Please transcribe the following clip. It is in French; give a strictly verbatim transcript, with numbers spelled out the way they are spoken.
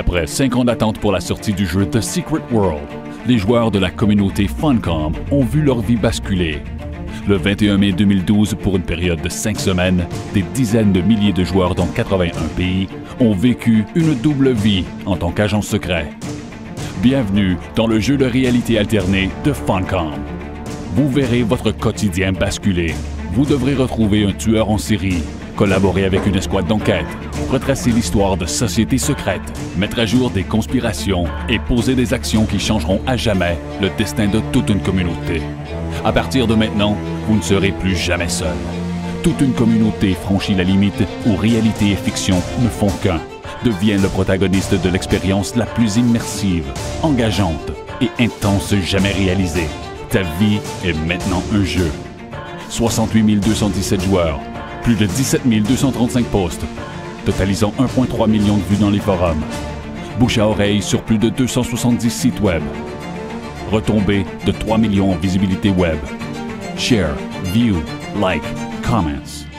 Après cinq ans d'attente pour la sortie du jeu The Secret World, les joueurs de la communauté Funcom ont vu leur vie basculer. Le vingt et un mai deux mille douze, pour une période de cinq semaines, des dizaines de milliers de joueurs dans quatre-vingt-un pays ont vécu une double vie en tant qu'agent secret. Bienvenue dans le jeu de réalité alternée de Funcom. Vous verrez votre quotidien basculer. Vous devrez retrouver un tueur en série, collaborer avec une escouade d'enquête, retracer l'histoire de sociétés secrètes, mettre à jour des conspirations et poser des actions qui changeront à jamais le destin de toute une communauté. À partir de maintenant, vous ne serez plus jamais seul. Toute une communauté franchit la limite où réalité et fiction ne font qu'un. Deviens le protagoniste de l'expérience la plus immersive, engageante et intense jamais réalisée. Ta vie est maintenant un jeu. soixante-huit mille deux cent dix-sept joueurs, plus de dix-sept mille deux cent trente-cinq posts, totalisant un virgule trois million de vues dans les forums. Bouche à oreille sur plus de deux cent soixante-dix sites web. Retombées de trois millions en visibilité web. Share, view, like, comments.